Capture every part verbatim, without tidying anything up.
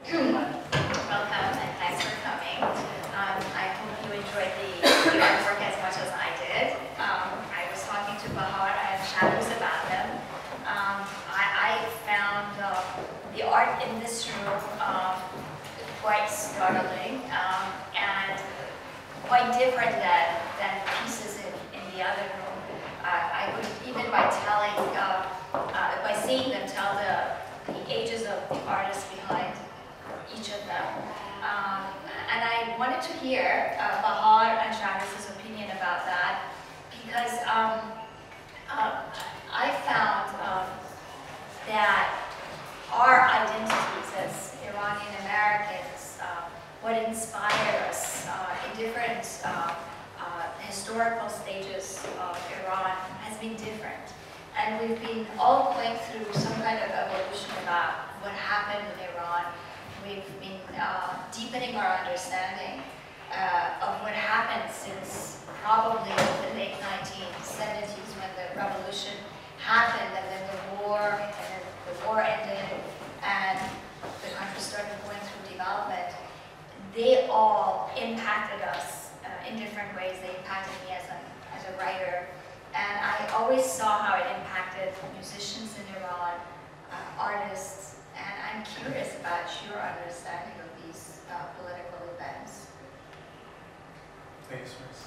Welcome and thanks for coming. Um, I hope you enjoyed the, the artwork as much as I did. Um, I was talking to Bahar and Shadows about them. Um, I, I found uh, the art in this room um, quite startling um, and quite different than, than pieces in, in the other room. Uh, I could, even by telling, uh, uh, by seeing them, tell the, the ages of the artists behind each of them. Um, and I wanted to hear uh, Bahar and Shahriz's opinion about that because um, uh, I found um, that our identities as Iranian Americans, uh, what inspired us uh, in different uh, uh, historical stages of Iran has been different. And we've been all going through some kind of evolution about what happened in Iran. We've been uh, deepening our understanding uh, of what happened since probably the late nineteen seventies when the revolution happened and then the war, and then the war ended and the country started going through development. They all impacted us uh, in different ways. They impacted me as a, as a writer. And I always saw how it impacted musicians in Iran, uh, artists, and I'm curious about your understanding of these uh, political events. Thanks, Miss.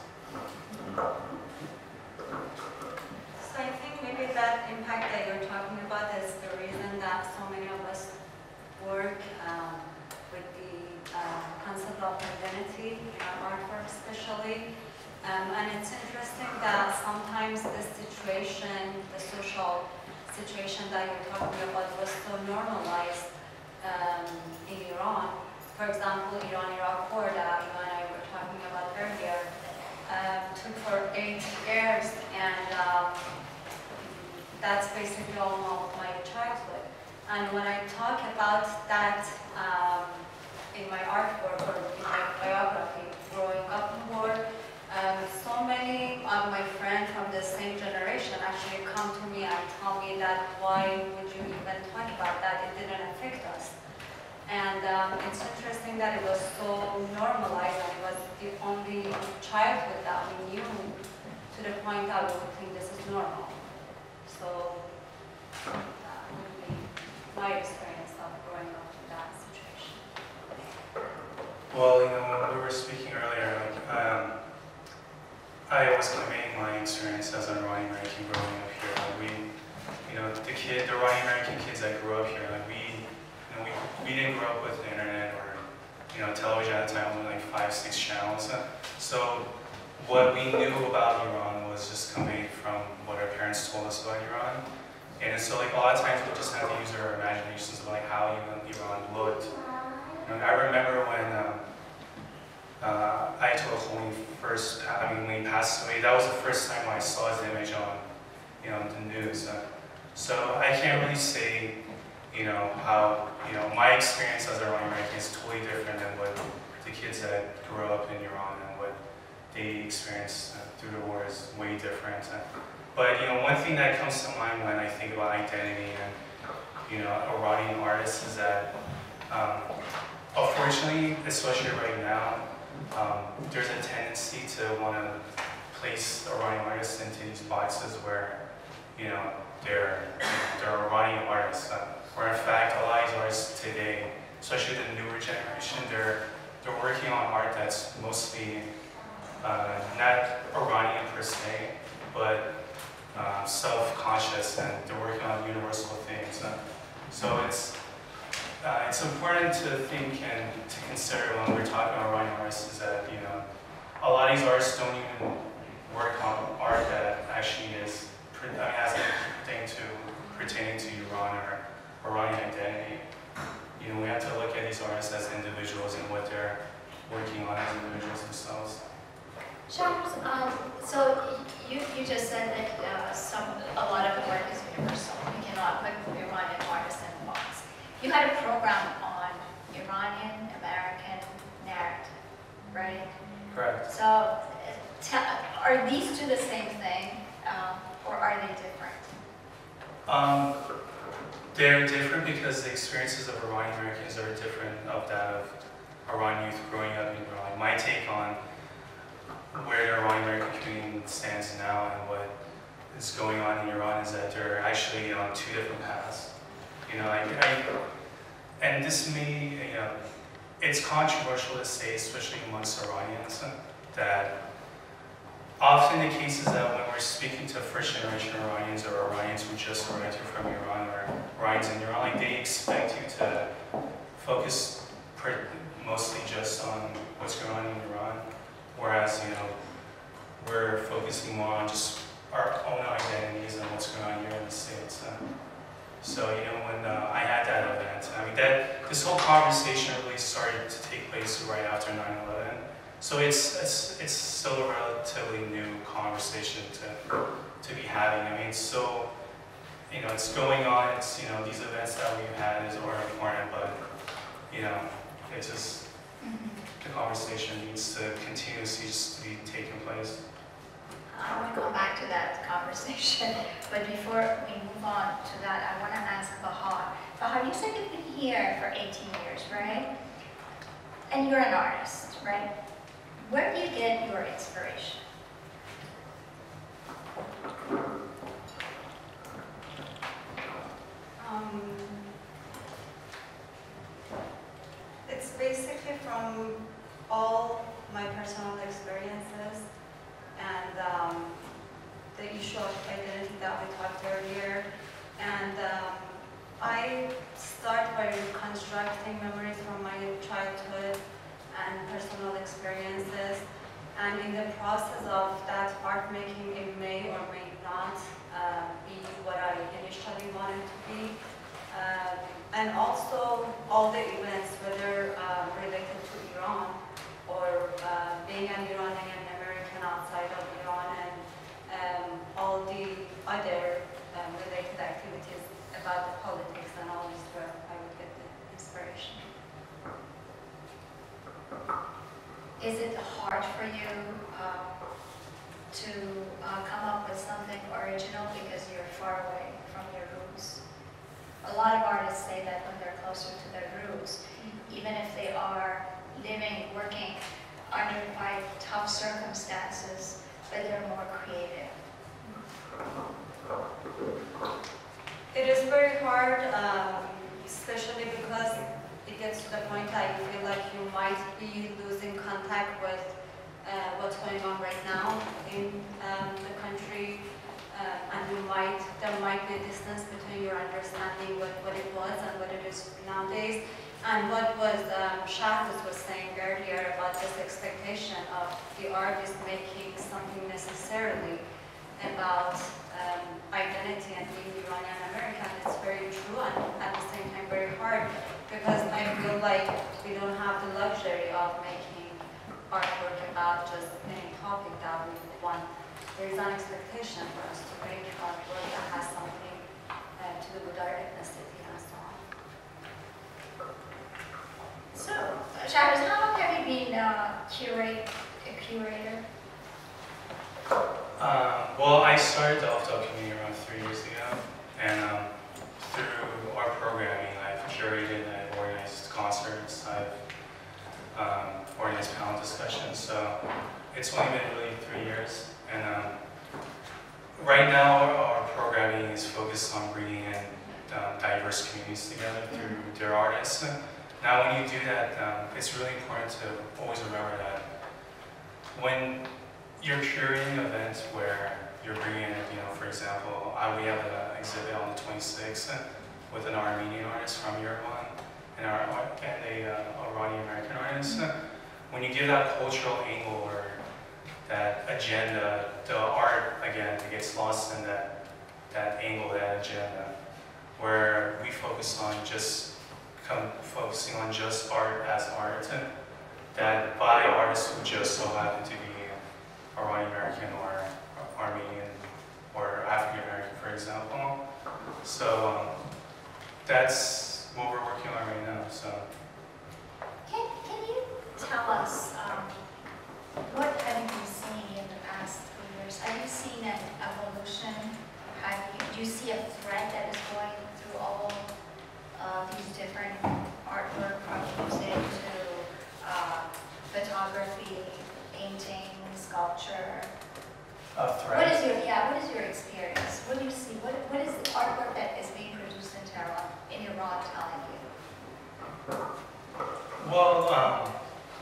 So I think maybe that impact that you're talking about is the reason that so many of us work um, with the uh, concept of identity in our artwork especially. Um, and it's interesting that sometimes the situation, the social situation that you're talking about was so normalized um, in Iran. For example, Iran-Iraq war that you and I were talking about earlier um, took for eight years, and um, that's basically all of my childhood. And when I talk about that um, in my artwork or in my biography, growing up in war, Um, so many of my friends from the same generation actually come to me and tell me that why would you even talk about that? It didn't affect us. And um, it's interesting that it was so normalized and it was the only childhood that we knew to the point that we would think this is normal. So that would be my experience of growing up in that situation. Well, you know, when we were speaking earlier, like, um, I was conveying my experience as an Iranian American growing up here. Like we, you know, the kid, the Iranian American kids that grew up here, like we, you know, we, we didn't grow up with the internet or, you know, television at the time, only like five, six channels. So what we knew about Iran was just conveyed from what our parents told us about Iran. And so like a lot of times we just had to use our imaginations of like how you know, Iran looked. You know, I remember when um, Uh, Ayatollah Khomeini first, I mean, when he passed away, that was the first time I saw his image on, you know, the news. Uh, so I can't really say, you know, how, you know, my experience as a Iranian American is totally different than what the kids that grew up in Iran and what they experienced uh, through the war is way different. Uh, but, you know, one thing that comes to mind when I think about identity and, you know, Iranian artists is that, um, unfortunately, especially right now, Um, there's a tendency to want to place Iranian artists into these boxes where, you know, they're, they're Iranian artists. Uh, where in fact, a lot of these artists today, especially the newer generation, they're, they're working on art that's mostly uh, not Iranian per se, but uh, self-conscious, and they're working on universal things. Uh, so it's Uh, it's important to think and to consider when we're talking about Iranian artists is that, you know, a lot of these artists don't even work on art that actually is, I mean, has anything to pertaining to Iran or Iranian identity. You know, we have to look at these artists as individuals and what they're working on as individuals themselves. Shahriz, um, so you, you just said that uh, some, a lot of the work is universal. You cannot put Iranian artists in a box. You had a program on Iranian American narrative, right? Correct. So, are these two the same thing, um, or are they different? Um, They're different because the experiences of Iranian Americans are different of that of Iranian youth growing up in Iran. My take on where the Iranian American community stands now and what is going on in Iran is that they're actually on two different paths. You know, I, I, and this may, you know, it's controversial to say, especially amongst Iranians, that often the case is that when we're speaking to first generation Iranians or Iranians who just arrived here from Iran or Iranians in Iran, like they expect you to focus per, mostly just on what's going on in Iran, whereas, you know, we're focusing more on just our own identities and what's going on here in the States. Uh, so, you know, when uh, I had that event, I mean, that this whole conversation really started to take place right after nine eleven. So it's, it's, it's still a relatively new conversation to, to be having. I mean, it's so, you know, it's going on, it's, you know, these events that we've had is are important, but, you know, it's just, the conversation needs to continuously just be taking place. I want to come back to that conversation, but before we move on to that, I want to ask Bahar. Bahar, you said you've been here for eighteen years, right? And you're an artist, right? Where do you get your inspiration? Um, it's basically from all my personal experiences and um, the issue of identity that we talked earlier. And um, I start by reconstructing memories from my childhood and personal experiences. And in the process of that art making, it may or may not uh, be what I initially wanted to be. Um, and also all the events, whether uh, related to Iran or uh, being an Iranian American outside of Iran, and um, all the other um, related activities about the politics and all this, where I would get the inspiration. Is it hard for you um, to uh, come up with something original because you're far away from your roots? A lot of artists say that when they're closer to their roots, even if they are living, working under quite tough circumstances, but they're more creative. It is very hard, um, especially because it gets to the point that you feel like you might be losing contact with uh, what's going on right now in um, the country, uh, and you might, there might be a distance between your understanding what, what it was and what it is nowadays. And what was um, Shahroz was saying earlier about this expectation of the artist making something necessarily about um, identity and being Iranian American. It's very true and at the same time very hard, because I feel like we don't have the luxury of making artwork about just any topic that we want. There is an expectation for us to make artwork that has something uh, to do with our ethnicity and so on. So, Shahroz, how long have you been uh, curate, a curator? Um, well, I started off documenting around three years ago, and um, through our programming, I've curated, I've organized concerts, I've um, organized panel discussions, so it's only been really three years. And um, right now, our, our programming is focused on bringing in um, diverse communities together through their artists. Now, when you do that, um, it's really important to always remember that when you're curating an event where you're bringing in, you know, for example, uh, we have an exhibit on the twenty-sixth with an Armenian artist from Yerevan and, our, and a uh, Iranian American artist. When you give that cultural angle or that agenda, the art, again, it gets lost in that, that angle, that agenda, where we focus on just come focusing on just art as art, that by artists who just so happen to be Iranian American or Armenian or African American, for example. So um, that's what we're working on right now. So Can, can you tell us um, what have you been seeing in the past few years? Have you seen an evolution? Have you, do you see a thread that is going through all sculpture? A What threat. is your, yeah, what is your experience? What do you see? What, what is the artwork that is being produced in Tehran, in Iran, telling you? Well, um,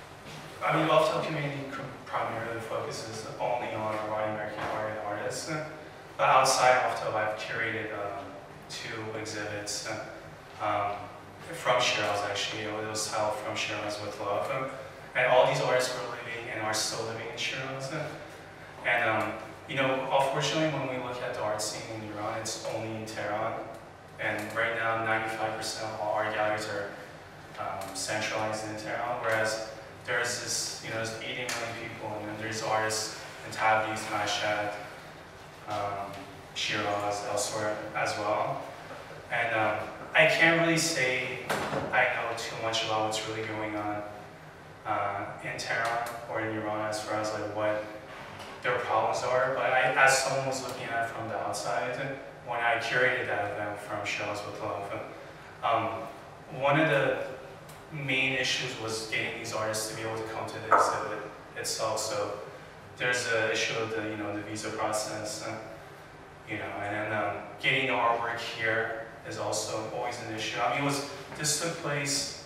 I mean, Loftel community primarily focuses only on Iranian American art and artists. But outside Loftel, I've curated um, two exhibits um, from Shiraz, actually. It was held from Shiraz with Love. And all these artists were living and are still living in Shiraz. And, um, you know, unfortunately, when we look at the art scene in Iran, it's only in Tehran. And right now, ninety-five percent of all art galleries are um, centralized in Tehran, whereas there's this, you know, there's eighty million people, and then there's artists in Tabriz, Mashhad, um, Shiraz, elsewhere as well. And um, I can't really say I know too much about what's really going on uh, in Tehran or in Iran as far as like what their problems are, but I, as someone was looking at it from the outside, when I curated that event from Shiraz with Love, um, one of the main issues was getting these artists to be able to come to the exhibit itself. So there's the issue of the, you know, the visa process, uh, you know, and then um, getting the artwork here is also always an issue. I mean, it was, this took place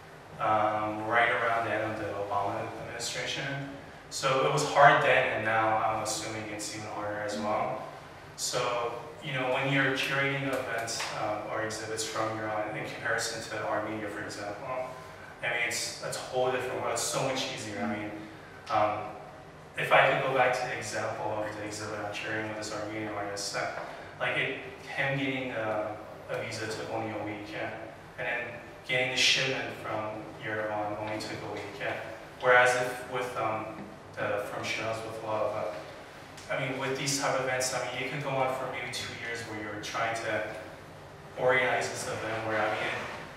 um, right around the end of the Obama administration. So it was hard then, and now I'm assuming it's even harder as well. So, you know, when you're curating events um, or exhibits from Iran in comparison to Armenia, for example, I mean, it's a whole different world. It's so much easier. I mean, um, if I could go back to the example of the exhibit I'm curating with this Armenian artist, uh, like it, him getting a, a visa took only a week, yeah? And then getting the shipment from Yerevan only took a week, yeah? Whereas if with um, the, from Shiraz with Love, uh, I mean, with these type of events, I mean, you could go on for maybe two years where you're trying to organize this event where, I mean,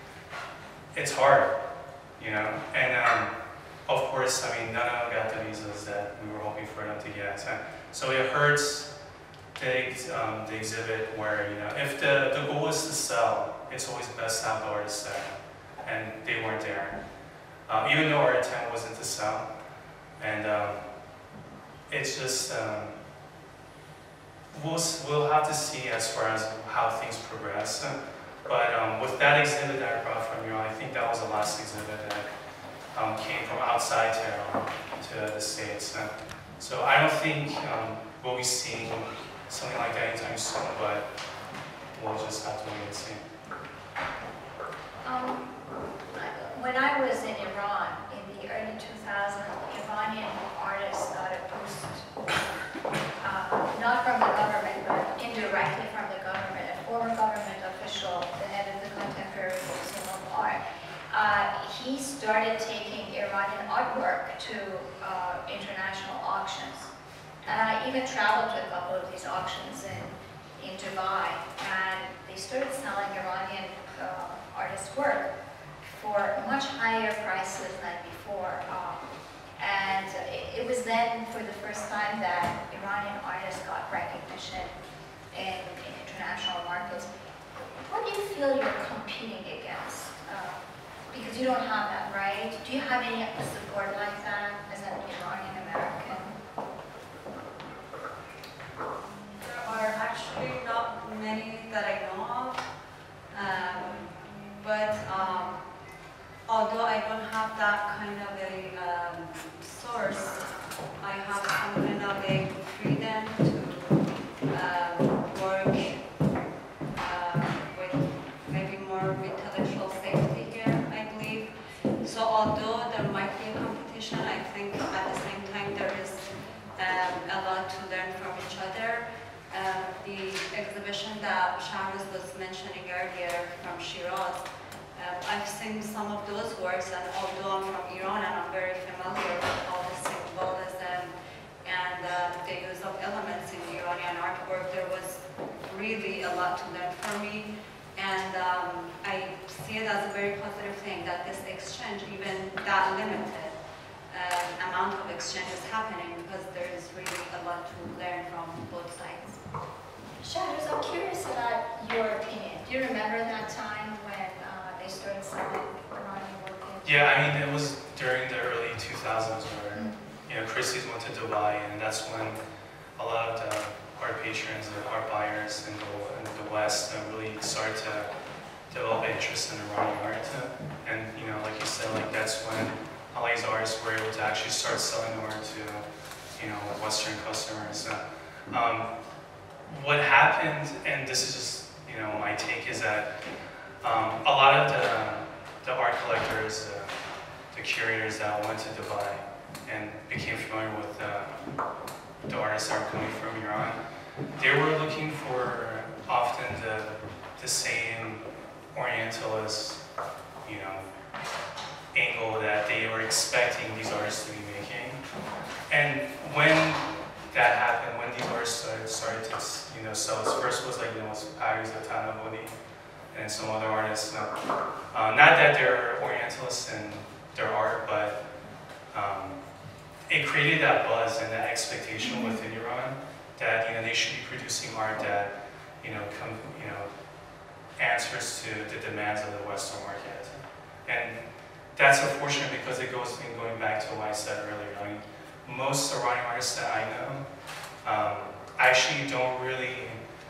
it, it's hard, you know? And um, of course, I mean, none of them got the visas that we were hoping for them to get. So it hurts the, um, the exhibit where, you know, if the, the goal is to sell, it's always best to have the artists there. And they weren't there. Um, even though our intent wasn't to sell. And um, it's just, um, we'll, we'll have to see as far as how things progress. But um, with that exhibit that I brought from you, I think that was the last exhibit that um, came from outside Tehran to the States. Uh, so I don't think um, we'll be seeing something like that anytime soon, but we'll just have to wait and see. Um, when I was in Iran in the early two thousands, Iranian artists got a boost, uh, not from the government, but indirectly from the government. A former government official, the head of the Contemporary Museum of Art, uh, he started taking Iranian artwork to uh, international auctions. And I even traveled to a couple of these auctions in, in Dubai, and they started selling Iranian uh, artists' work for much higher prices than before. Um, and it, it was then, for the first time, that Iranian artists got recognition in, in international markets. What do you feel you're competing against? Uh, because you don't have that, right? Do you have any support like that as an Iranian American? There are actually not many that I know of. Um, but um, although I don't have that kind of a um, source, I have some kind of a freedom to um, work uh, with maybe more intellectual safety here, I believe. So although there might be a competition, I think at the same time there is um, a lot to learn from each other. Uh, the exhibition that Shahroz was mentioning earlier from Shiraz, uh, I've seen some of those works, and although I'm from Iran and I'm very familiar with all the symbolism and uh, the use of elements in Iranian artwork, there was really a lot to learn for me. And um, I see it as a very positive thing that this exchange, even that limited uh, amount of exchange is happening, because there is really a lot to learn from both sides. Shahroz, I'm curious about your opinion. Do you remember that time when uh, they started selling Iranian work? Yeah, I mean, it was during the early two thousands where, Mm. you know, Christie's went to Dubai, and that's when a lot of the art patrons, the art buyers in the, in the West uh, really started to develop interest in Iranian art. And, you know, like you said, like that's when a lot of these artists were able to actually start selling art to, you know, Western customers. Um, what happened, and this is just, you know, my take, is that um, a lot of the, the art collectors, uh, the curators that went to Dubai and became familiar with uh, the artists that were coming from Iran, they were looking for often the, the same Orientalist, you know, angle that they were expecting these artists to be making. And when that happened, when these artists started, started to, you know, sell, first was like, you know, was Paris Tanavoli and some other artists. No, uh, not that they're Orientalists in their art, but um, it created that buzz and that expectation within Iran that, you know, they should be producing art that, you know, come, you know, answers to the demands of the Western market. And that's unfortunate because it goes in going back to what I said earlier. I mean, most Iranian artists that I know um, actually don't really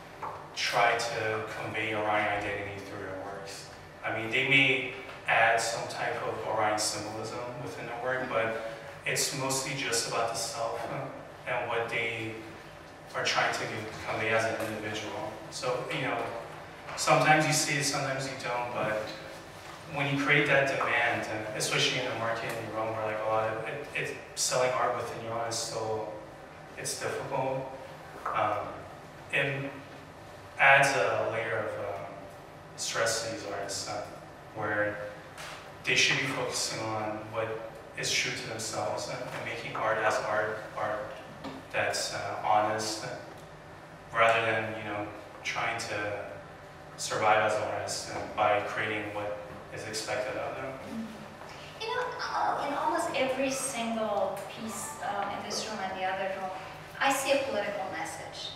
try to convey Iranian identity through their works. I mean, they may add some type of Iranian symbolism within their work, but it's mostly just about the self and what they are trying to convey as an individual. So, you know, sometimes you see it, sometimes you don't, but when you create that demand, and especially in the market in Iran, where like a lot of it, it selling art within Iran is still, it's difficult. Um, it adds a layer of uh, stress to these artists, uh, where they should be focusing on what is true to themselves and, and making art as art, art that's uh, honest, rather than, you know, trying to survive as an artist uh, by creating what is expected of them. You know, uh, in almost every single piece um, in this room and the other room, I see a political message.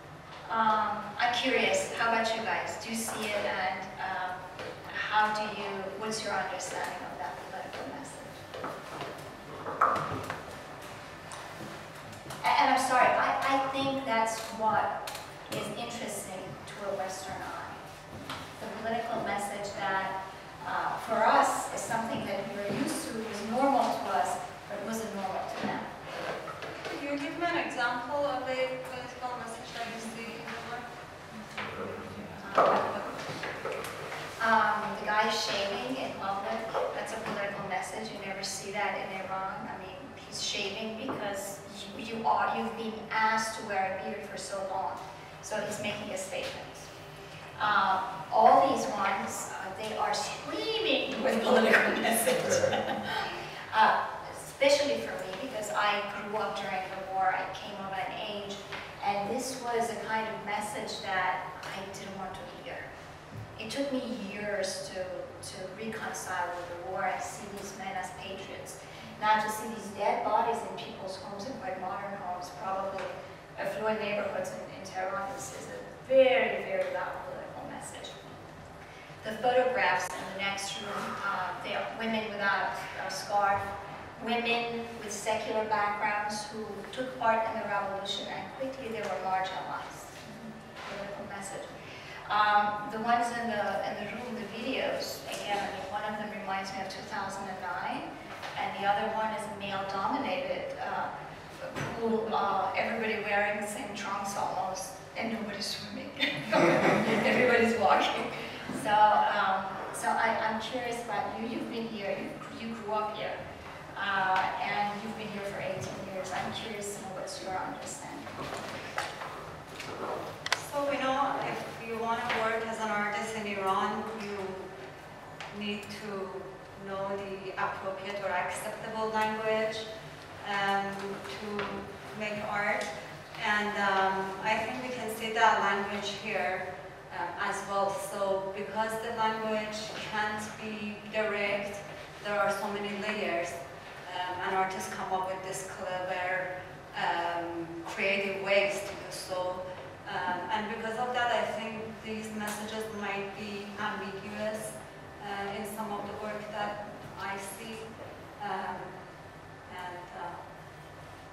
Um, I'm curious, how about you guys? Do you see it, and um, how do you, what's your understanding of that political message? And, and I'm sorry, I, I think that's what is interesting to a Western eye. The political message that Uh, for us, is something that we were used to, was normal to us, but wasn't normal to them. Can you give me an example of a political message that you see in the work? Um, the guy shaving in public, that's a political message. You never see that in Iran. I mean, he's shaving because you, you are, you've been asked to wear a beard for so long. So he's making a statement. Um, all these ones, uh, they are screaming with political message. uh, especially for me, because I grew up during the war, I came of an age, and this was a kind of message that I didn't want to hear. It took me years to, to reconcile with the war and see these men as patriots. Now to see these dead bodies in people's homes, in quite modern homes, probably affluent neighborhoods in, in Tehran, is, is a very, very loud political message. The photographs in the next room, uh, they are women without a scarf, women with secular backgrounds who took part in the revolution, and quickly they were marginalized. Political message. Um, the ones in the in the room, the videos, again, I mean, one of them reminds me of two thousand nine, and the other one is a male-dominated uh, pool, uh, everybody wearing the same trunks almost, and nobody's swimming. Everybody's walking. So, um, so I, I'm curious about you. You've been here. You, you grew up here, uh, and you've been here for eighteen years. I'm curious to know what's your understanding. So we know if you want to work as an artist in Iran, you need to know the appropriate or acceptable language um, to make art. And um, I think we can see that language here um, as well. So because the language can't be direct, there are so many layers. Um, and artists come up with this clever, um, creative ways to do so. Um, and because of that, I think these messages might be ambiguous uh, in some of the work that I see. Um, and uh,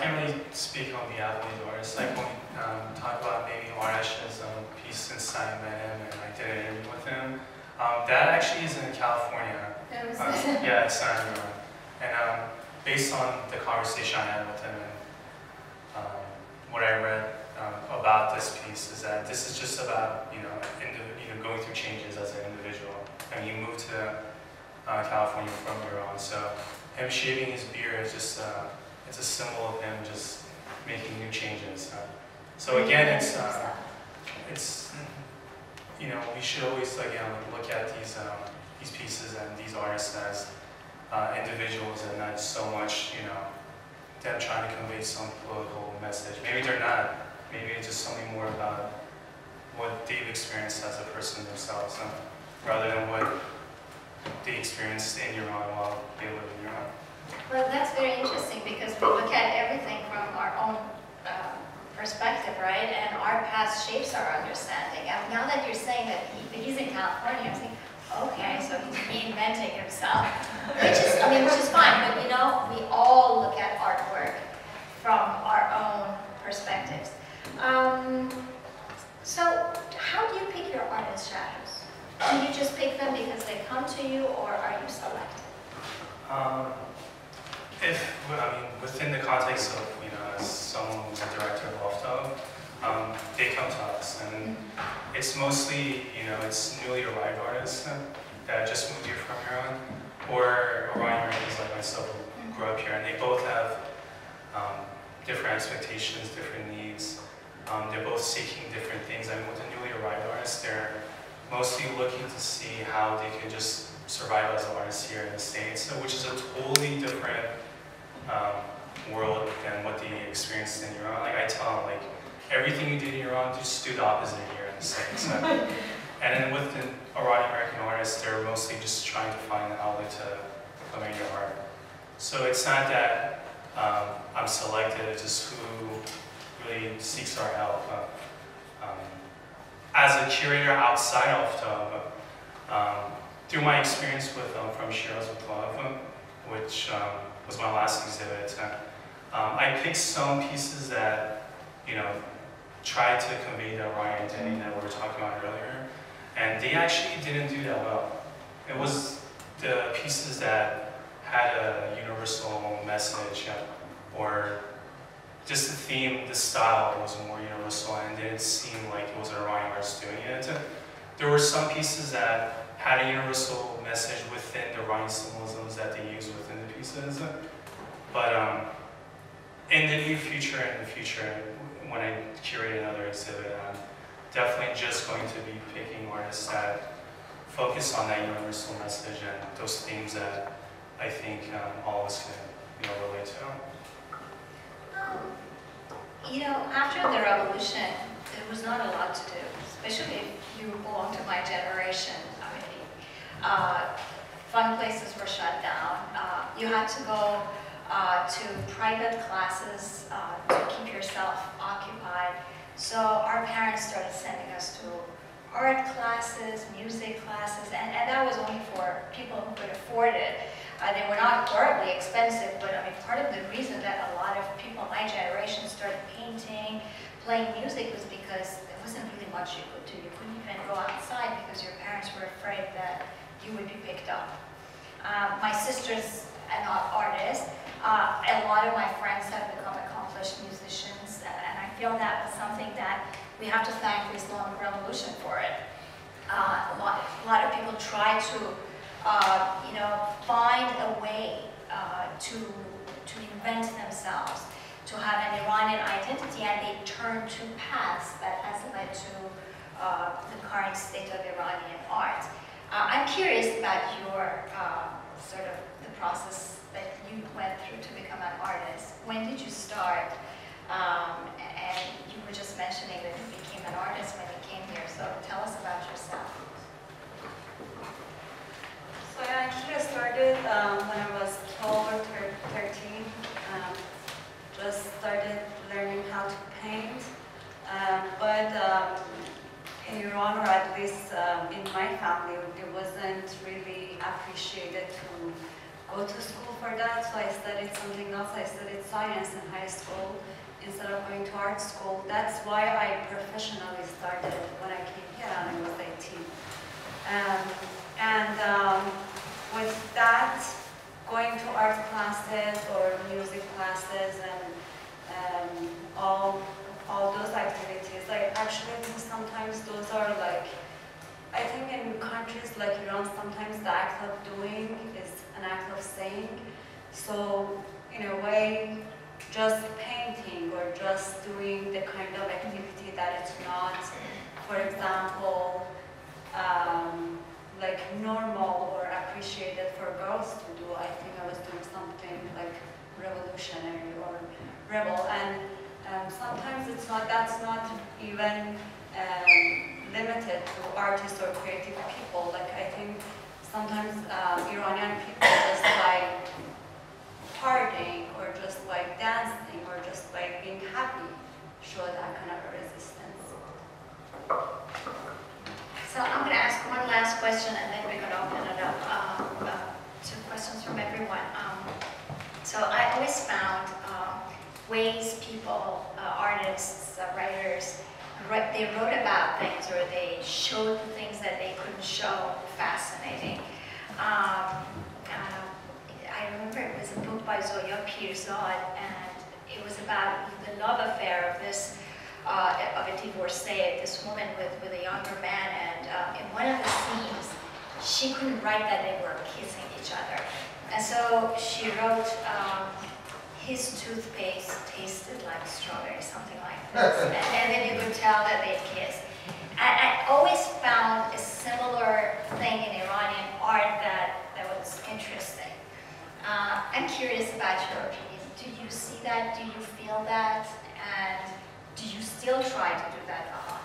can't really speak on behalf of these artists. Like when we um, talk about maybe Arash's um, piece since I met him and I did an interview with him, um, that actually is in California. That was Um, yeah, it's San Diego. And um, based on the conversation I had with him and um, what I read um, about this piece is that this is just about, you know, indiv- you know, going through changes as an individual. And he moved to uh, California from Iran, so him shaving his beard is just, uh, it's a symbol of him just making new changes. Uh, so again, it's, uh, it's, you know, we should always, again, look at these, um, these pieces and these artists as uh, individuals and not so much, you know, them trying to convey some political message. Maybe they're not. Maybe it's just something more about what they've experienced as a person themselves, uh, rather than what they experienced in Iran while they live in Iran. Well, that's very interesting because we look at everything from our own uh, perspective, right? And our past shapes our understanding. And now that you're saying that he, he's in California, I'm thinking, okay, so he's reinventing himself, which is, I mean, which is fine. But you know, we all look at artwork from our own perspectives. Um, so, how do you pick your artist shadows? Do you just pick them because they come to you, or are you selected? Um, if, well, I mean, within the context of, you know, as someone who's a director of Lofto, um, they come to us, and it's mostly, you know, it's newly arrived artists that just moved here from Iran, or Orion Iranians like myself who grew up here, and they both have um, different expectations, different needs. Um, they're both seeking different things. I mean, with the newly arrived artists, they're mostly looking to see how they can just survive as artists here in the States, so, which is a totally different um, world than what they experienced in Iran. Like I tell them, like, everything you did in Iran, just do the opposite here in the States. So, and then with the Iranian American artists, they're mostly just trying to find an outlet to come in your art. So it's not that um, I'm selected, it's just who really seeks our help. Uh, um, as a curator outside of the, um, through my experience with um, From Shiraz with Love, which um, was my last exhibit, uh, um, I picked some pieces that, you know, tried to convey the Orion identity that we were talking about earlier, and they actually didn't do that well. It was the pieces that had a universal message, uh, or just the theme, the style was more universal, and it didn't seem like it was an Orion artist doing it. There were some pieces that had a universal message within the Orion symbolisms that they used within the pieces. But um, in the near future, in the future, when I curate another exhibit, I'm definitely just going to be picking artists that focus on that universal message and those themes that I think um, all of us can, you know, relate to. Um, you know, after the revolution, there was not a lot to do, especially if you belong to my generation. I mean, uh, fun places were shut down. Uh, you had to go uh, to private classes uh, to keep yourself occupied. So our parents started sending us to art classes, music classes, and, and that was only for people who could afford it. Uh, they were not horribly expensive, but I mean, part of the reason that a lot of people in my generation started painting, playing music was because there wasn't really much you could do. You couldn't even go outside because your parents were afraid that you would be picked up. Uh, my sister's an artist. Uh, a lot of my friends have become accomplished musicians, and I feel that was something that we have to thank the Islamic Revolution for it. Uh, a, lot, a lot of people try to Uh, you know, find a way uh, to to invent themselves, to have an Iranian identity, and they turn to paths that has led to uh, the current state of Iranian art. Uh, I'm curious about your uh, sort of the process that you went through to become an artist. When did you start? Um, and you were just mentioning that you became an artist when you came here, so tell us about yourself. So I actually started um, when I was twelve or thirteen. Um, just started learning how to paint. Um, but um, in Iran, or at least um, in my family, it wasn't really appreciated to go to school for that. that, so I studied something else. I studied science in high school instead of going to art school. That's why I professionally started when I came here and I was eighteen. Um, and um, with that, going to art classes or music classes and um, all, all those activities, I actually think sometimes those are like, I think in countries like Iran, sometimes the act of doing is an act of saying. So in a way, just painting or just doing the kind of activity that it's not, for example, um, like normal or appreciated for girls to do. I think I was doing something like revolutionary or rebel, and um, sometimes it's not. That's not even um, limited to artists or creative people. Like I think sometimes uh, Iranian people just by partying or just by dancing or just by being happy show that kind of a resistance. So I'm going to ask one last question and then we're going to open it up um, uh, to questions from everyone. Um, so I always found um, ways people, uh, artists, uh, writers, write, they wrote about things or they showed things that they couldn't show fascinating. Um, uh, I remember it was a book by Zoya Pirzad, and it was about the love affair of this Uh, of a divorcee, this woman with, with a younger man, and um, in one of the scenes, she couldn't write that they were kissing each other. And so she wrote, um, his toothpaste tasted like strawberry, something like this. and, and then you could tell that they kissed. And I always found a similar thing in Iranian art that, that was interesting. Uh, I'm curious about your opinion. Do you see that? Do you feel that? And do you still try to do that, Bahar?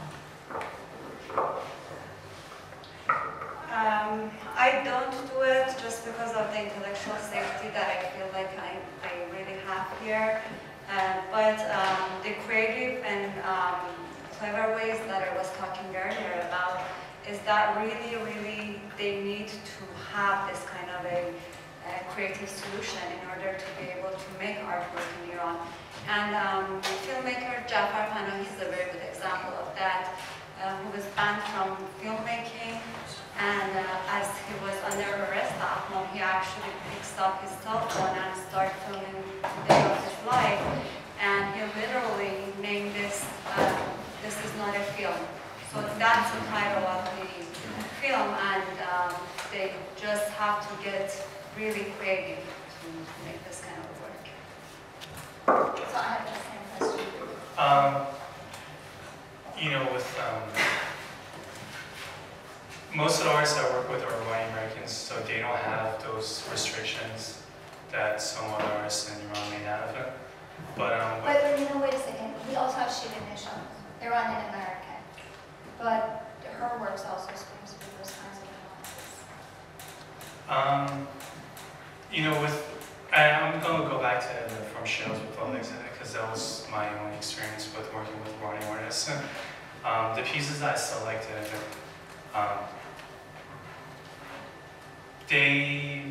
Um, I don't do it just because of the intellectual safety that I feel like I, I really have here. Uh, but um, the creative and um, clever ways that I was talking earlier about is that really, really they need to have this kind of a, a creative solution in order to be able to make artwork in Iran. And um, filmmaker Jafar Panahi is a very good example of that, uh, who was banned from filmmaking, and uh, as he was under arrest at home, he actually picks up his cell phone and starts filming the day of his life, and he literally named this, uh, this is not a film. So that's the title of the film, and um, they just have to get really creative to make this kind of work. So I have the same question. Um, you know, with um, most of the artists I work with are Iranian Americans, so they don't have those restrictions that some other artists in Iran may have. But, um, But, but you know, wait a second. We also have Shiva Nisham, Iranian American. But her works also screams with those kinds of nuances. Um, you know, with I, I'm going to go back to the From Shows with Alex because that was my own experience with working with Iranian artists. Um, the pieces I selected, um, they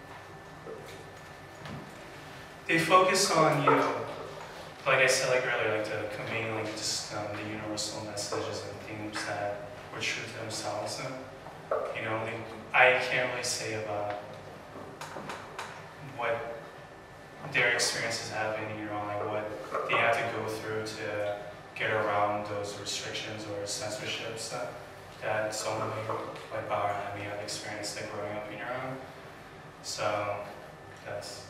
they focus on, you know, like I said like earlier, like the conveying like just um, the universal messages and themes that were true to themselves. You know, like, I can't really say about what their experiences have been in Iran, like what they have to go through to get around those restrictions or censorships that, that someone like Bahar and me have experienced like growing up in Iran. So that's,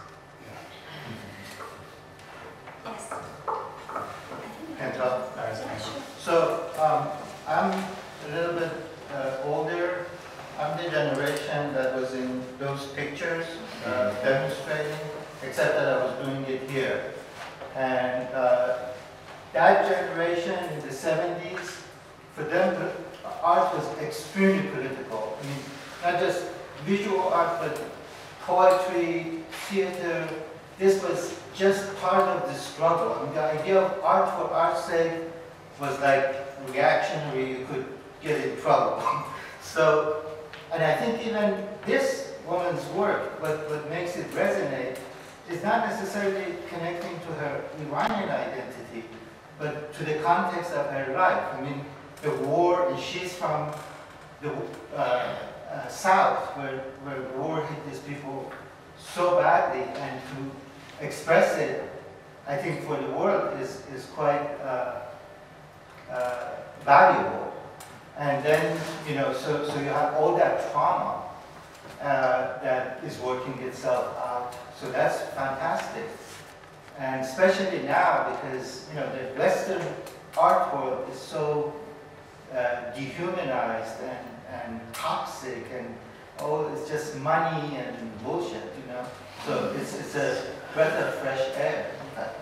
yeah. Yes. Hands up. Yeah, sure. So um, I'm a little bit uh, older. I'm the generation that was in those pictures uh, demonstrating, except that I was doing it here. And uh, that generation in the seventies, for them, art was extremely political. I mean, not just visual art, but poetry, theater. This was just part of the struggle. I mean, the idea of art for art's sake was like reactionary, you could get in trouble. So, and I think even this woman's work, what, what makes it resonate is not necessarily connecting to her Iranian identity, but to the context of her life. I mean, the war, and she's from the uh, uh, South, where, where the war hit these people so badly, and to express it, I think for the world is, is quite uh, uh, valuable. And then, you know, so, so you have all that trauma uh, that is working itself out. So that's fantastic. And especially now, because, you know, the Western art world is so uh, dehumanized and, and toxic, and oh, it's just money and bullshit, you know. So it's, it's a breath of fresh air, in fact.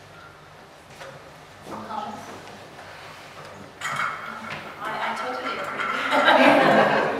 Comments? I, I totally agree. I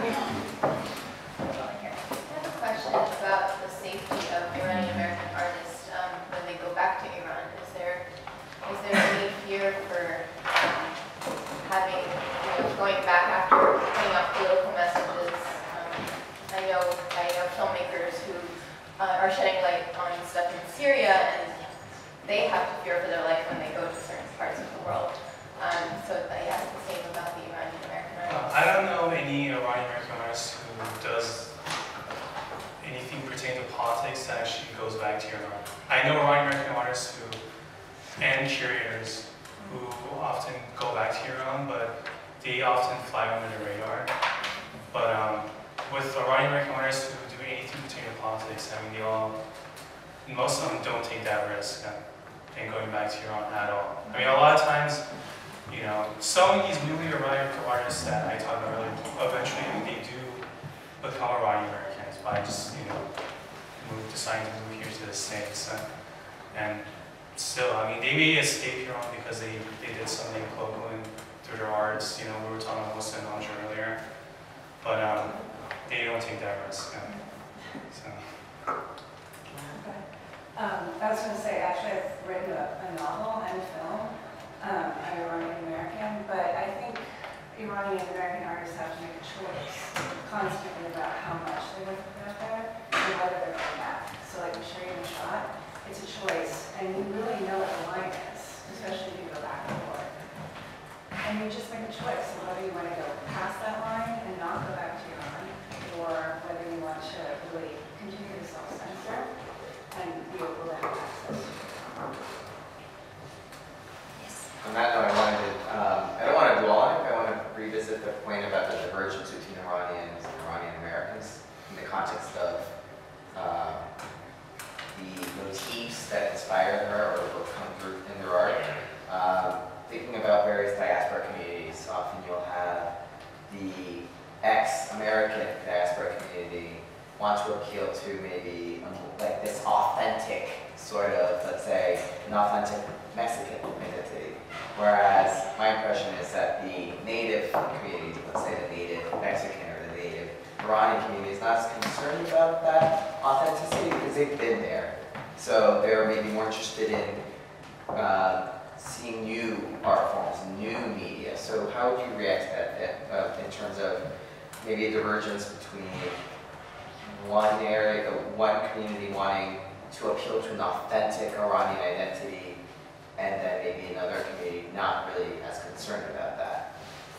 have a question about the safety of Iranian American artists um, when they go back to Iran. Is there is there any fear for um, having, you know, going back after putting out political messages? Um, I know I know filmmakers who uh, are shedding light on stuff in Syria, and they have to fear for their life when they go to certain parts of the world. Um, so I asked the same about the Iranian American Uh, artists. I don't know any Iranian American artist who does anything pertaining to politics that actually goes back to Iran. I know Iranian American artists who, and curators who often go back to Iran, but they often fly under the radar. But um, with Iranian American artists who do anything pertaining to politics, I mean, they all, most of them don't take that risk uh, in going back to Iran at all. I mean, a lot of times, you know, some of these newly arrived artists that I talked about earlier, eventually they do become Iranian Americans by just, you know, move, deciding to move here to the States. Uh, and still, I mean, they may escape Iran because they, they did something local through their arts. You know, we were talking about Muslim Alger earlier. But um, they don't take that risk. Uh, so. Um, I was going to say, actually, I've written a, a novel and a film. Um, I'm Iranian American, but I think Iranian American artists have to make a choice constantly about how much they want to put out there and whether they're going back. So, like we show you in the shot, it's a choice, and you really know what the line is, especially if you go back and forth. And you just make a choice of whether you want to go past that line and not go back to Iran, or whether you want to really continue to self-censor and be able to have access to Iran. On that note, I wanted to, um, I don't want to dwell on it, but I want to revisit the point about the divergence between Iranians and Iranian Americans in the context of uh, the motifs that inspire her or will come through in their art. Um, thinking about various diaspora communities, often you'll have the ex-American diaspora community want to appeal to maybe um, like this authentic sort of, let's say, an authentic Mexican identity. Whereas my impression is that the native community, let's say the native Mexican or the native Iranian community, is not as concerned about that authenticity because they've been there. So they're maybe more interested in uh, seeing new art forms, new media. So how would you react to that uh, in terms of maybe a divergence between one area, one community wanting to appeal to an authentic Iranian identity, and then maybe another community not really as concerned about that?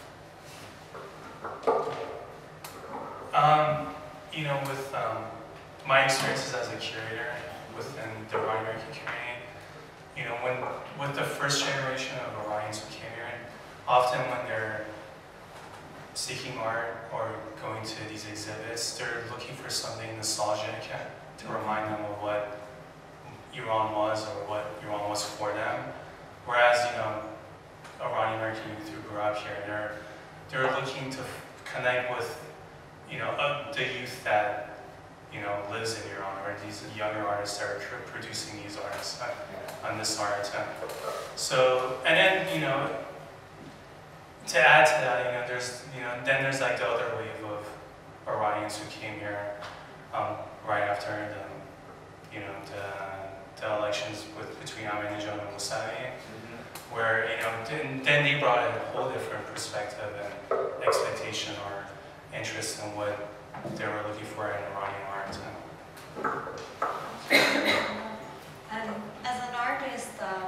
Um, you know, with um, my experiences as a curator within the Iranian American community, you know, when with the first generation of Iranians who came here, often when they're seeking art or going to these exhibits, they're looking for something nostalgic to remind them of what Iran was or what Iran was for them. Whereas, you know, Iranian American youth who grew up here, they're they're looking to connect with, you know, uh, the youth that, you know, lives in Iran, or these younger artists that are producing these arts uh, on this art. Uh. So, and then, you know, to add to that, you know, there's, you know, then there's like the other wave of Iranians who came here um, right after the, you know, the, the elections with between Ahmadinejad and Mossadegh, mm-hmm. where, you know, then, then they brought in a whole different perspective and expectation or interest in what they were looking for in Iranian art.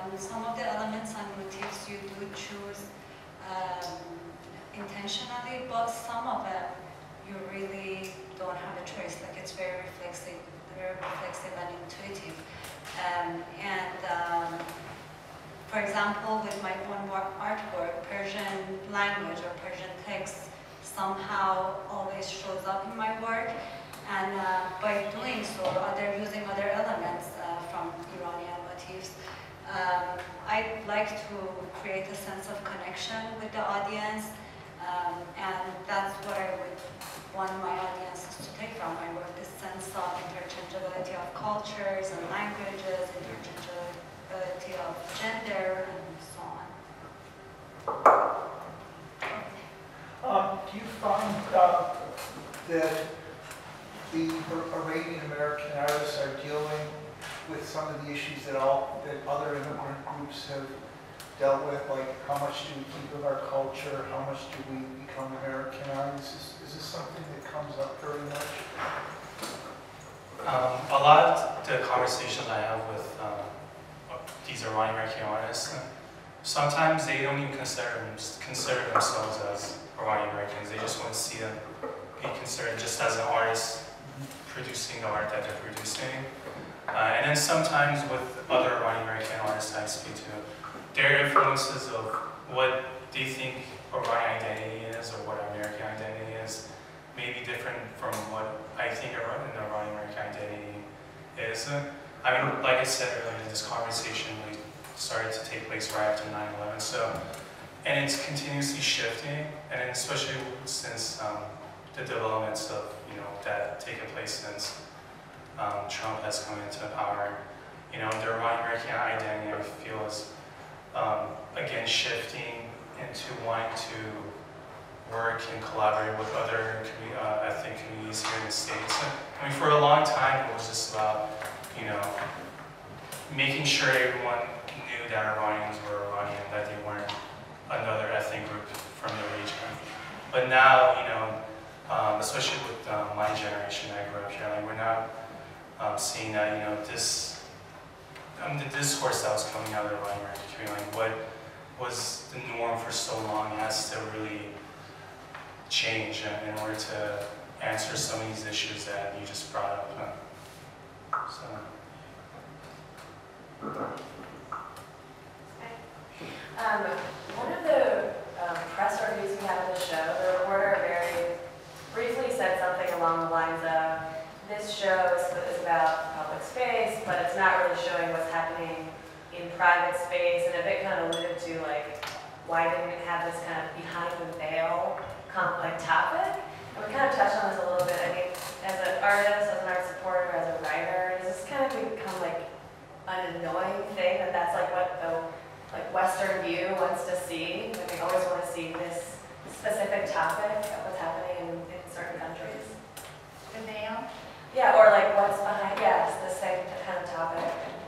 um, some of the elements and motifs you do choose um, intentionally, but some of them you really don't have a choice. Like it's very reflexive, very reflexive and intuitive. Um, and um, for example, with my own work, artwork, Persian language or Persian text somehow always shows up in my work. And uh, by doing so, other using other elements uh, from Iranian motifs, um, I like to create a sense of connection with the audience, um, and that's what I would want my audiences to take from my work, this sense of interchangeability of cultures and languages, interchangeability of gender, and so on. Um, do you find uh, that the Iranian American artists are dealing with some of the issues that all that other immigrant groups have dealt with, like how much do we keep of our culture, how much do we become American artists? Is, is this something that comes up very much? Um, a lot of the conversations I have with um, these Iranian American artists, sometimes they don't even consider consider themselves as Iranian Americans. They just want to see them be considered just as an artist producing the art that they're producing. Uh, and then sometimes with other Iranian American artists I speak to, their influences of what they think Iranian identity is or what American identity is may be different from what I think an Iranian American identity is. I mean, like I said earlier, this conversation really started to take place right after nine eleven, so, and it's continuously shifting, and then especially since um, the developments of, you know, that taken place since um, Trump has come into power. You know, the Iranian American identity, I feel, is um, again shifting into wanting to work and collaborate with other uh, ethnic communities here in the States. I mean, for a long time, it was just about, you know, making sure everyone knew that Iranians were Iranian, that they weren't another ethnic group from the region. But now, you know, um, especially with uh, my generation, I grew up here, like we're now um, seeing that, you know, this, um, the discourse that was coming out of the Iranian American community, like what was the norm for so long has to really change in, in order to answer some of these issues that you just brought up. Huh? So. Um, one of the um, press reviews we had of the show, the reporter very briefly said something along the lines of, this show is, is about public space, but it's not really showing what's happening in private space, and a bit kind of alluded to, like, why didn't it have this kind of behind the veil like topic? And we kind of touched on this a little bit. I mean, as an artist, as an art supporter, as a writer, does this kind of become like an annoying thing that that's like what the like Western view wants to see? Like they always want to see this specific topic of what's happening in, in certain countries. The veil? Yeah, or like what's behind, yes, the same kind of topic.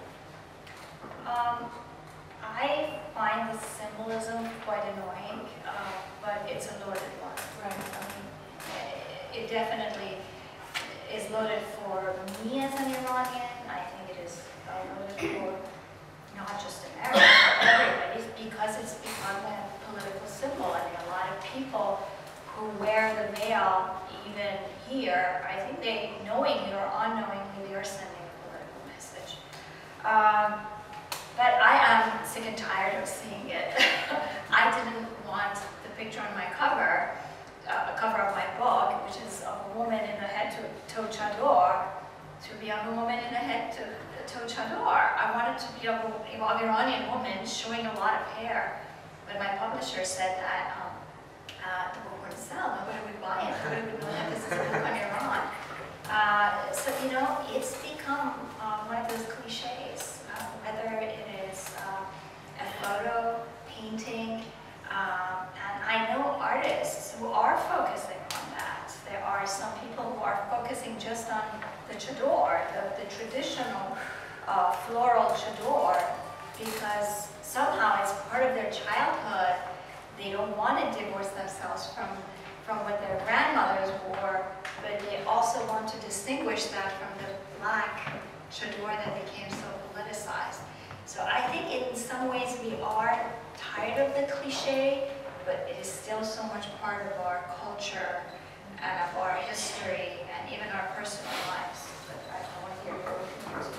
Um, I find the symbolism quite annoying, uh, but it's a loaded one. Right. I mean, it definitely is loaded for me as an Iranian. I think it is uh, loaded for not just Americans, but everybody, because it's become a political symbol. I mean, a lot of people who wear the veil, even here, I think they, knowingly or unknowingly, they are sending a political message. Um, But I am sick and tired of seeing it. I didn't want the picture on my cover, uh, cover of my book, which is of a woman in a head-to-toe chador, to be of a woman in a head-to-toe chador. I wanted to be of an Iranian woman showing a lot of hair. But my publisher said that um, uh, the book wouldn't sell, nobody would buy it, nobody would know that this is a book on Iran. Uh, so, you know, it's become uh, one of those cliches. Whether it is uh, a photo, painting, um, and I know artists who are focusing on that. There are some people who are focusing just on the chador, the, the traditional uh, floral chador, because somehow it's part of their childhood. They don't want to divorce themselves from, from what their grandmothers wore, but they also want to distinguish that from the black chador that became so politicized. So I think in some ways we are tired of the cliche, but it is still so much part of our culture and of our history and even our personal lives. But I I want to hear your opinions.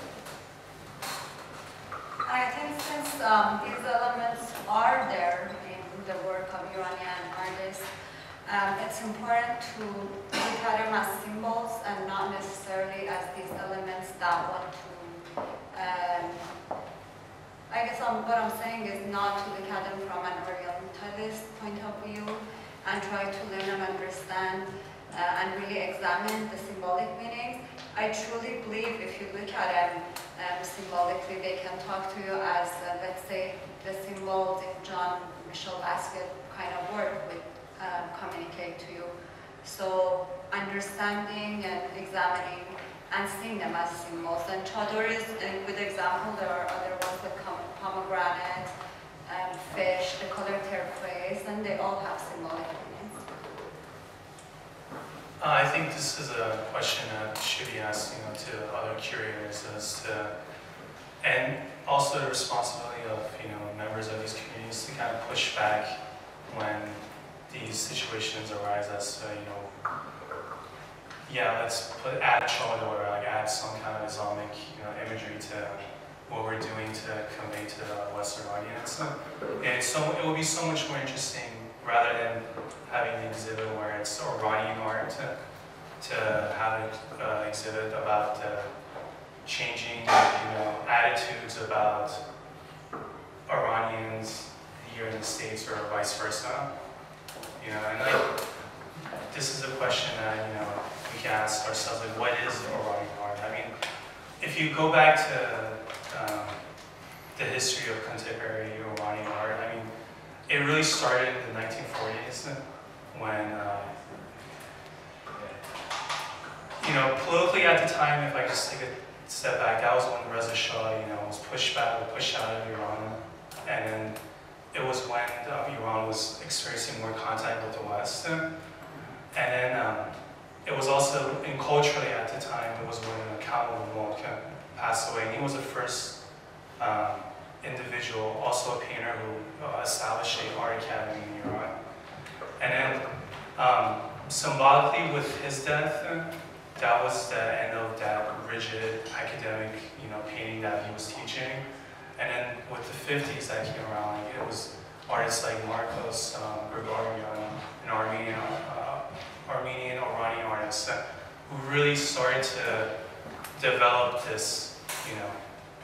I think since um, these elements are there in the work of Iranian artists, um, it's important to look at them as symbols and not necessarily as these elements that want to, um, I guess I'm, what I'm saying is not to look at them from an Orientalist point of view and try to learn and understand uh, and really examine the symbolic meanings. I truly believe if you look at them um, symbolically, they can talk to you as, uh, let's say, the symbols in John Michel Basquiat kind of work would um, communicate to you. So understanding and examining and seeing them as symbols. And chador is a good example. There are other ones like pomegranate, um, fish, the color turquoise, and they all have symbolic meanings. Uh, I think this is a question that should be asked, you know, to other curators as to, and also the responsibility of, you know, members of these communities to kind of push back when these situations arise as to, you know, yeah, let's put add chador or like add some kind of Islamic, you know, imagery to what we're doing to convey to the Western audience. And so it will be so much more interesting rather than having an exhibit where it's Iranian art to, to have an uh, exhibit about uh, changing, you know, attitudes about Iranians here in the States or vice versa. You know, and like, this is a question that, you know, we can ask ourselves, like, what is Iranian art? I mean, if you go back to um, the history of contemporary Iranian art, I mean, it really started in the nineteen forties when, uh, you know, politically at the time, if I just take a step back, that was when Reza Shah, you know, was pushed back, pushed out of Iran, and then it was when um, Iran was experiencing more contact with the West, and then um, it was also, in culturally at the time, it was when Kamal Mulk passed away, and he was the first um, individual, also a painter who uh, established an art academy in Iran. And then, um, symbolically with his death, that was the end of that rigid academic, you know, painting that he was teaching. And then with the fifties that came around, like, it was artists like Marcos um, Grigorian, an Armenian, uh, Armenian Iranian artist, uh, who really started to develop this, you know,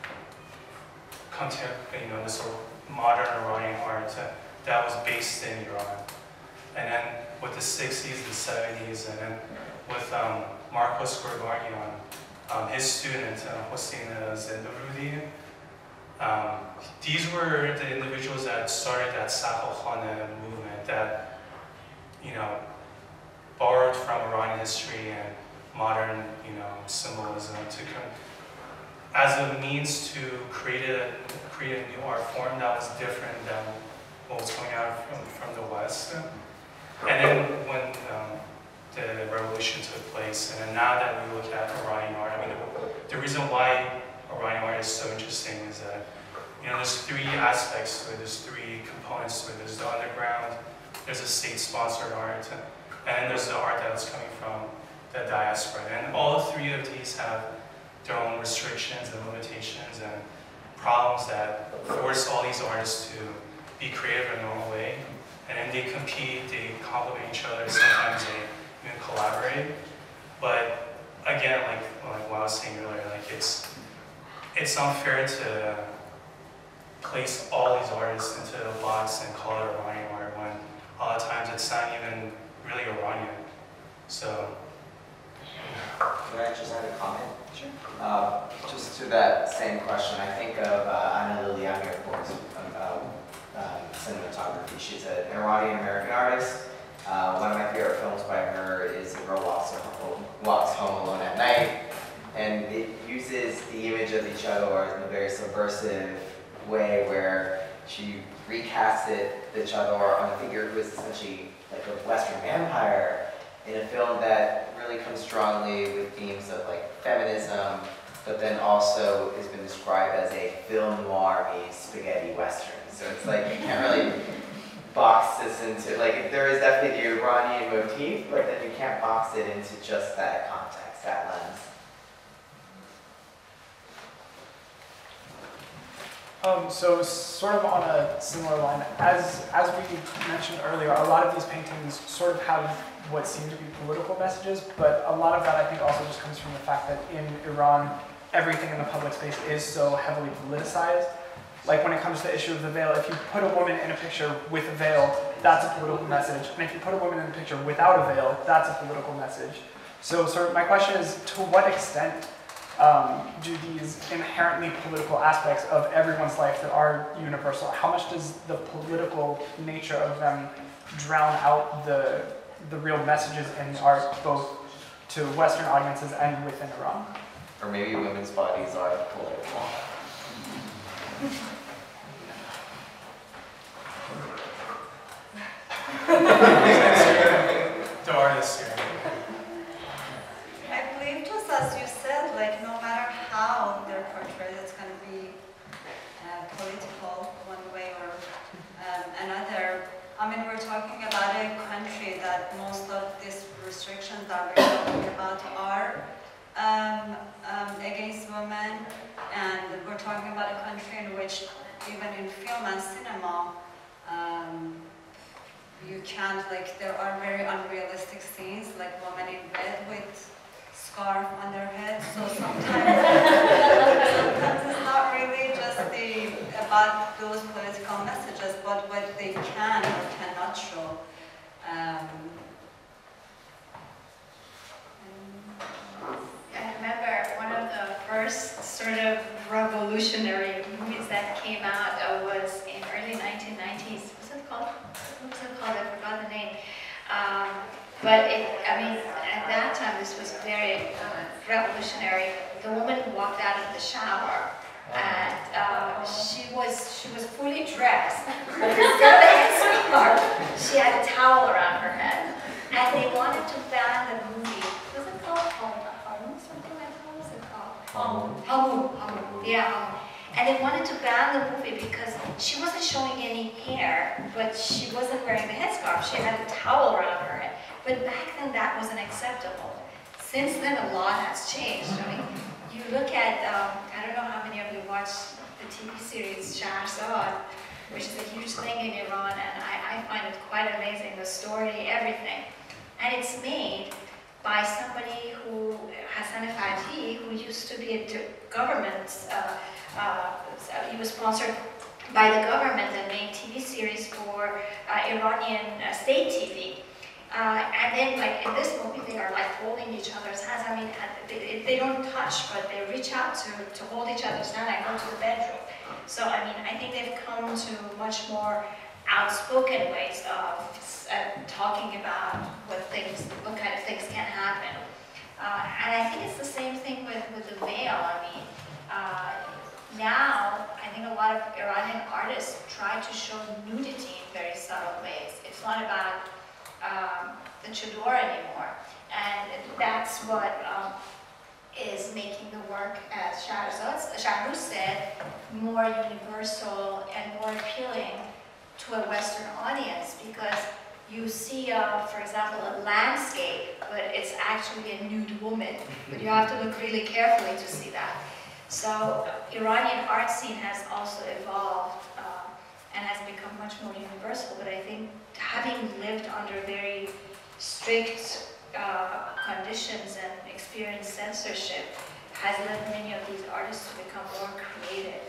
content, you know, this modern Iranian art uh, that was based in Iran. And then with the sixties and seventies, and then with um, Marcos Grigorian, um, his student, uh, Hossein Zindarudi, um, these were the individuals that started that Sakhalkhana movement that, you know, borrowed from Iranian history and modern, you know, symbolism to come as a means to create a create a new art form that was different than what was coming out from from the West. And then when um, the revolution took place, and then now that we look at Iranian art, I mean, the, the reason why Iranian art is so interesting is that, you know, there's three aspects to it. There's three components to it. There's the underground, there's a state-sponsored art, and then there's the art that's coming from the diaspora. And all three of these have their own restrictions and limitations and problems that force all these artists to be creative in their own way. And then they compete, they complement each other, sometimes they even collaborate. But again, like, like what I was saying earlier, like it's it's unfair to place all these artists into a box and call it Iranian art when a lot of times it's not even really Iranian. So. Could I just add a comment? Sure. Uh, just to that same question, I think of uh, Anna Liliani, of course, about um, cinematography. She's an Iranian-American artist. Uh, one of my favorite films by her is A Girl Walks Home, Walks Home Alone at Night. And it uses the image of the chador in a very subversive way where she recasted the chador on a figure who is essentially like a Western vampire in a film that really comes strongly with themes of like feminism, but then also has been described as a film noir meets spaghetti western. So it's like you can't really box this into, like there is definitely the Iranian motif, but then you can't box it into just that context, that lens. Um, so sort of on a similar line, as as we mentioned earlier, a lot of these paintings sort of have what seem to be political messages, but a lot of that I think also just comes from the fact that in Iran, everything in the public space is so heavily politicized. Like when it comes to the issue of the veil, if you put a woman in a picture with a veil, that's a political message. And if you put a woman in a picture without a veil, that's a political message. So sort of my question is, to what extent um, do these inherently political aspects of everyone's life that are universal, how much does the political nature of them drown out the, the real messages in the art, both to Western audiences and within Iran? Or maybe women's bodies are political. The artists here. I believe just as you said, like no matter how they're portrayed, it's going to be uh, political one way or um, another. I mean, we're talking about a country that most of these restrictions that we're talking about are um, um, against women, and we're talking about a country in which even in film and cinema, um, you can't, like, there are very unrealistic scenes, like women in bed with scarf on their head, so sometimes, sometimes it's not really just the, about those political messages, but what they can or cannot show. Um, I remember one of the first sort of revolutionary movies that came out uh, was in early nineteen nineties. What's it called? What was it called? I forgot the name. Um, but it, I mean, at that time, this was very uh, revolutionary. The woman walked out of the shower, and uh, she was she was fully dressed, but instead of a headscarf, she had a towel around her head. And they wanted to ban the movie. Was it called Home? Something like that? What was it called? Home. Home. Home. Yeah. Home. And they wanted to ban the movie because she wasn't showing any hair, but she wasn't wearing the headscarf. She had a towel around her head. But back then, that wasn't acceptable. Since then, a lot has changed. I mean, you look at, um, I don't know how many of you watched the T V series Shahrazad, which is a huge thing in Iran, and I, I find it quite amazing, the story, everything. And it's made by somebody who, Hassan Fatih, who used to be a government, uh, uh, he was sponsored by the government and made T V series for uh, Iranian uh, state T V. Uh, and then, like in this movie, they are like holding each other's hands. I mean, they, they don't touch, but they reach out to, to hold each other's hand and go to the bedroom. So, I mean, I think they've come to much more outspoken ways of uh, talking about what things, what kind of things can happen. Uh, and I think it's the same thing with, with the veil. I mean, uh, now, I think a lot of Iranian artists try to show nudity in very subtle ways. It's not about um, the chador anymore. And that's what um, is making the work, as Shahrouz said, more universal and more appealing to a Western audience, because you see, uh, for example, a landscape, but it's actually a nude woman. But you have to look really carefully to see that. So Iranian art scene has also evolved uh, and has become much more universal. But I think having lived under very strict uh, conditions and experienced censorship has led many of these artists to become more creative.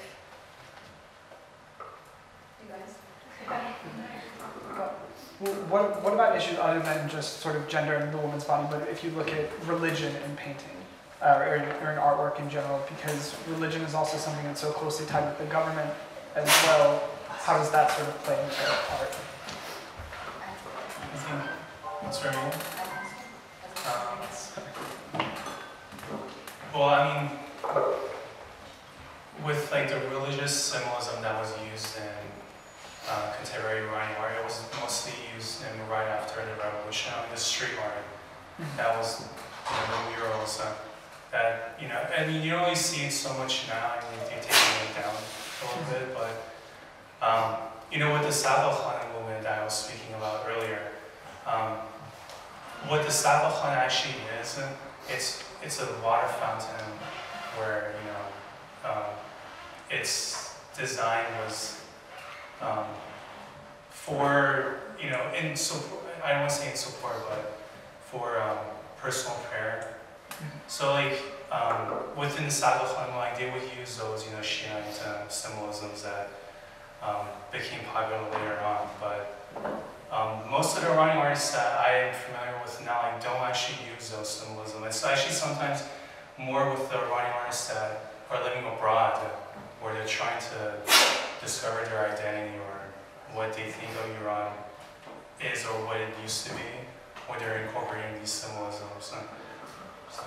You guys? What, what about issues other than just sort of gender and the woman's body, but if you look at religion in painting, uh, or, or in artwork in general, because religion is also something that's so closely tied with the government as well, how does that sort of play into art? What's her name? Um, well, I mean, with like the religious symbolism that was used in uh, contemporary Iranian art, it was mostly used in right after the revolution. I mean, the street art, that was, you know, the murals. Uh, that, you know, I mean, you don't really see it so much now, I mean, they're taking it down a little bit, but, um, you know, with the Sadokhan movement that I was speaking about earlier, um, what the Sadokhan actually is, it's, it's a water fountain where, you know, um, its design was um, for, you know, in support, I don't want to say in support, but for um, personal prayer. So like um, within the Sadokhan, like they would use those, you know, Shiite uh, symbolisms that um, became popular later on. But um, most of the Iranian artists that I am familiar with now, like, don't actually use those symbolisms. It's actually sometimes more with the Iranian artists that are living abroad, where they're trying to discover their identity or what they think of Iran is or what it used to be, where they're incorporating these symbolisms. And, so.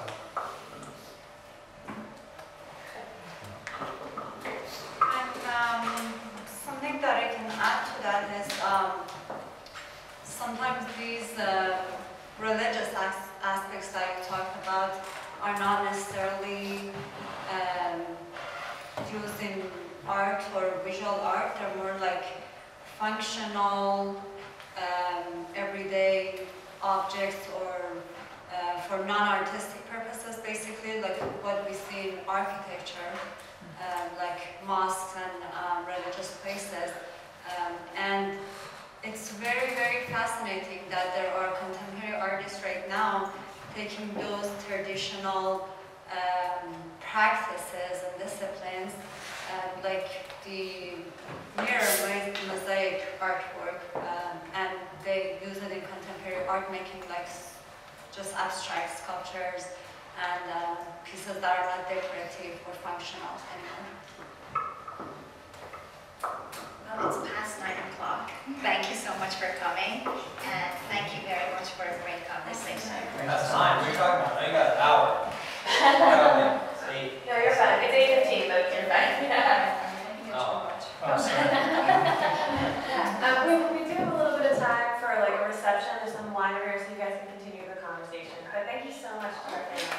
And um, something that I can add to that is um, sometimes these uh, religious as aspects that you talked about are not necessarily um, used in art or visual art. They're more like functional, um, everyday objects or uh, for non-artistic purposes, basically, like what we see in architecture, um, like mosques and um, religious places. Um, and it's very, very fascinating that there are contemporary artists right now taking those traditional um, practices and disciplines, uh, like the mirror mosaic artwork, um, and they use it in contemporary art making, like just abstract sculptures and uh, pieces that are not decorative or functional anymore. Well, it's past nine o'clock. Thank you so much for coming, and thank you very much for a great conversation. That's fine. What are you talking about? I got an hour. It's eight. No, you're fine. It's eight fifteen, but you're fine. Oh. Oh, sorry. Um, we, we do have a little bit of time for like a reception. There's some wine here so you guys can continue the conversation. But thank you so much, Dorothy.